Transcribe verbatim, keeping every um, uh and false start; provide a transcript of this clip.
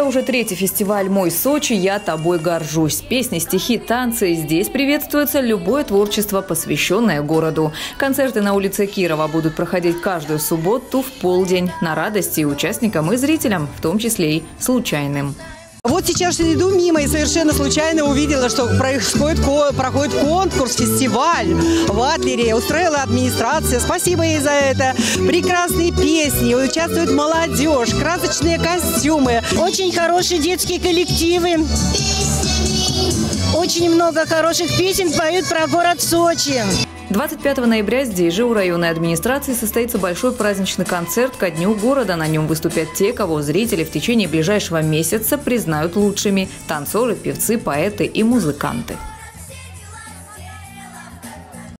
Это уже третий фестиваль «Мой Сочи. Я тобой горжусь». Песни, стихи, танцы. Здесь приветствуется любое творчество, посвященное городу. Концерты на улице Кирова будут проходить каждую субботу в полдень. На радости и участникам, и зрителям, в том числе и случайным. Вот сейчас иду мимо и совершенно случайно увидела, что происходит, проходит конкурс, фестиваль в Адлере. Устроила администрация. Спасибо ей за это. Прекрасные песни, участвует молодежь, красочные костюмы. Очень хорошие детские коллективы. Очень много хороших песен поют про город Сочи. двадцать пятого ноября здесь же у районной администрации состоится большой праздничный концерт ко Дню города. На нем выступят те, кого зрители в течение ближайшего месяца признают лучшими – танцоры, певцы, поэты и музыканты.